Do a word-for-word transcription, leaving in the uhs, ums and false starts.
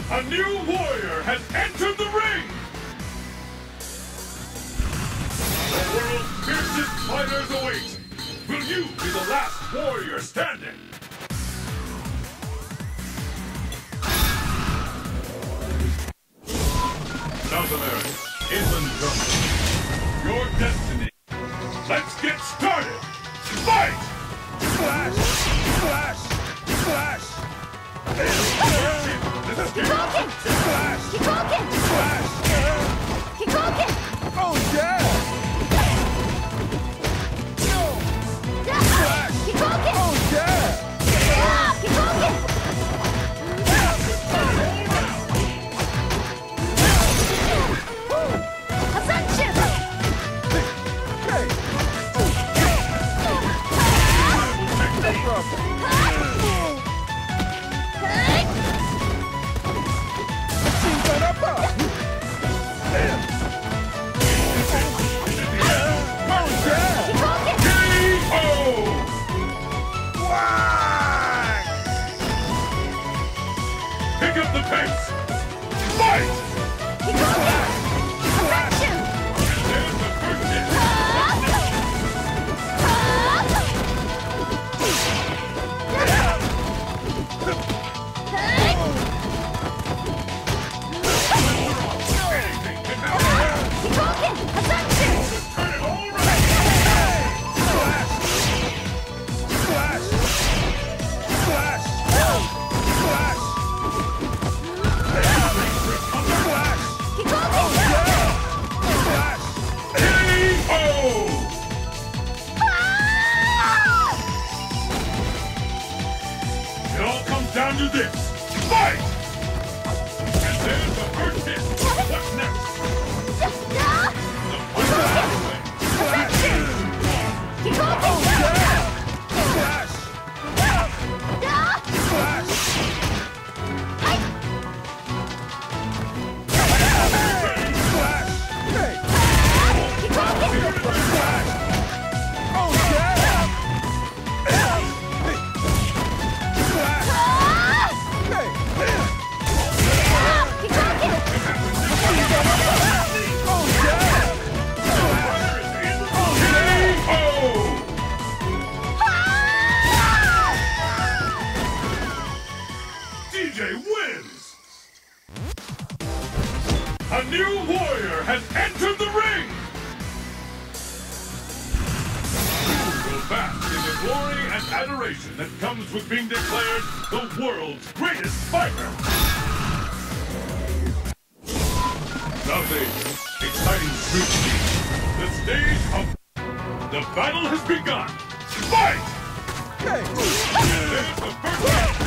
A new warrior has entered the ring! The world's fiercest fighters await! Will you be the last warrior standing? South America, inland jungle. Your destiny. Let's get started! Fight! Flash! Flash! Flash! This is Keep walking! Flash! Keep walking! Flash! Keep walking! Oh yeah! Flash! Keep walking! Oh yeah! Keep walking! Ascension! Hey! No problem. Team got up! Oh yeah! Keep walking! K O! Whack! Pick up the pace! Fight! Keep walking! Ascension! There's the first hit! Anything can happen! Keep walking! Ascension! Turn it all around! Flash! Flash! Flash! Flash! Flash! Keep walking! Flash! K O! It all comes down to this. Fight! And there's the first hit. What's next? The punch is out of the way. Ascension! Keep walking! Flash! Flash! Flash! Hey! Keep walking! Flash! Oh yeah! Flash! Hey! Keep walking! Oh yeah! K O! D J wins! A new warrior has entered the ring! You will bask in the glory and adoration that comes with being declared the world's greatest fighter! Nothing exciting street speed. The stage of the battle has begun! Fight! Hey! There's the first hit!